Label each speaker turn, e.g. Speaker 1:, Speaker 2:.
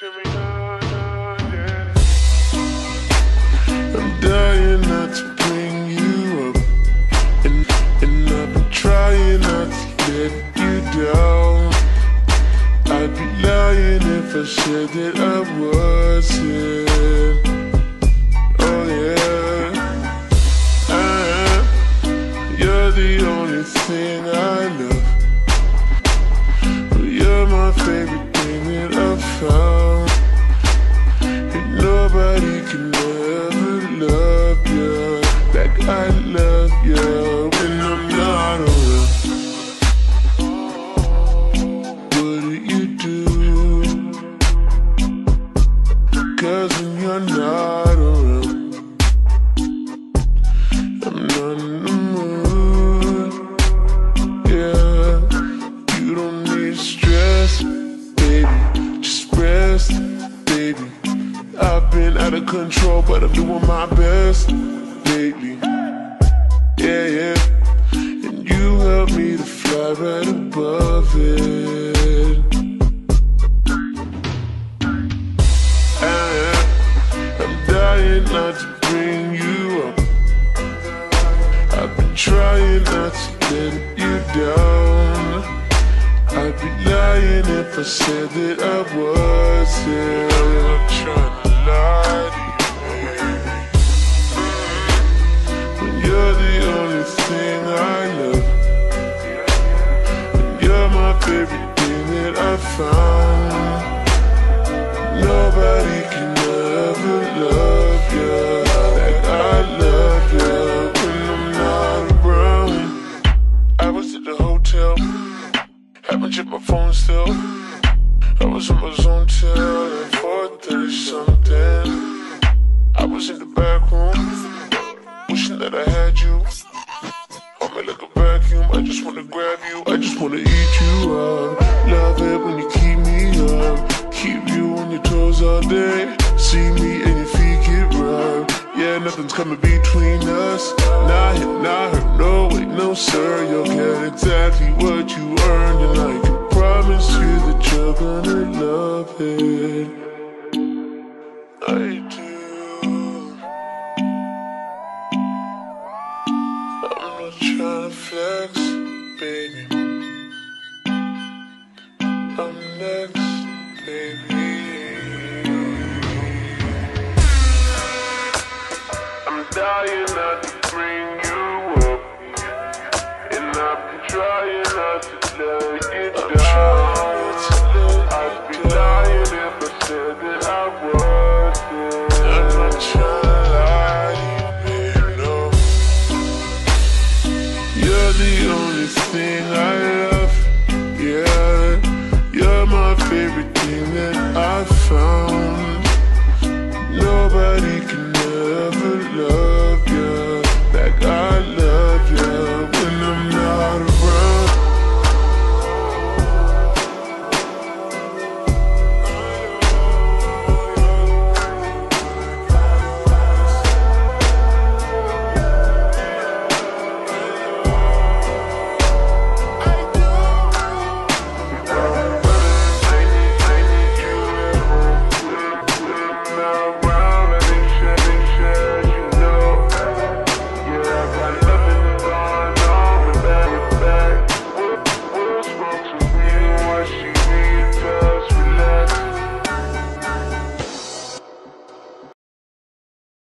Speaker 1: I'm dying not to bring you up, and I've been trying not to let you down. I'd be lying if I said that I wasn't. Oh yeah, you're the only thing I love, but you're my favorite thing that I've found. And nobody can ever love you like I love you when I'm not around. What do you do? 'Cause when you're not around, I'm not in the mood. Yeah, you don't need stress, baby, just rest, baby. I've been out of control, but I'm doing my best lately. Yeah, yeah, and you help me to fly right above it. I'm dying not to bring you up. I've been trying not to let you down. I'd be lying if I said that I wasn't. I'm not trying to lie to you, baby. When you're the only thing I love, and you're my favorite thing that I found. Nobody can ever love you like I love you when I'm not around. I was at the hotel, haven't checked my phone still. I was in my zone till 4:30 something. I was in the back room, wishing that I had you. Hold me like a vacuum, I just wanna grab you, I just wanna eat you up. Love it when you keep me up, keep you on your toes all day. See me and your feet get rubbed. Yeah, nothing's coming between us. Not hit, not hurt, no wait, no sir. You'll get exactly what you earned, and I can promise you that you're gonna love it. I do. I'm not trying to flex, baby. I'm next, baby. I'm dying not to bring you up, and I've been trying not to let you down. I'd be lying if I said that I wasn't. I'm not trying to lie to you, baby, no. You're the only thing I love, yeah. You're my favorite thing that I found. Nobody can ever love